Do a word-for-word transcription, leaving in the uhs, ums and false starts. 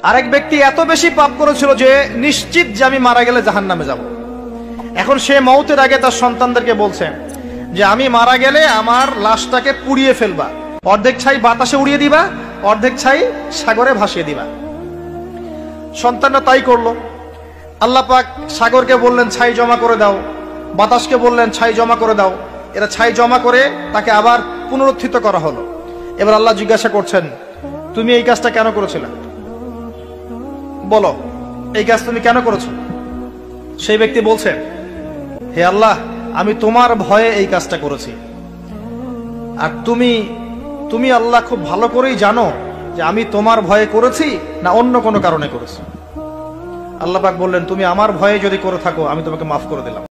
আরেক ব্যক্তি এত বেশি পাপ করেছিল যে নিশ্চিত যে আমি মারা গেলে জাহান্নামে যাব। এখন সে মওতের আগে তার সন্তানদেরকে বলছে যে আমি মারা গেলে আমার লাশটাকে পুড়িয়ে ফেলবা, অর্ধেক ছাই বাতাসে উড়িয়ে দিবা, অর্ধেক ছাই সাগরে ভাসিয়ে দিবা। সন্তানরা তাই করলো। আল্লাহ পাক সাগরকে বললেন ছাই জমা করে দাও, বাতাসকে বললেন ছাই জমা করে দাও। এরা ছাই জমা করে তাকে আবার পুনরুত্থিত করা হলো। এবার আল্লাহ জিজ্ঞাসা করছেন, তুমি এই কাজটা কেন করেছিলে? বলো, এই কাজ তুমি কেন করেছো? সেই ব্যক্তি বলছে, হে আল্লাহ, আমি তোমার ভয়ে এই কাজটা করেছি। আর তুমি তুমি আল্লাহ খুব ভালো করেই জানো যে আমি তোমার ভয়ে করেছি না অন্য কোনো কারণে করেছি। আল্লাহ পাক বললেন, তুমি আমার ভয়ে যদি করে থাকো আমি তোমাকে মাফ করে দিলাম।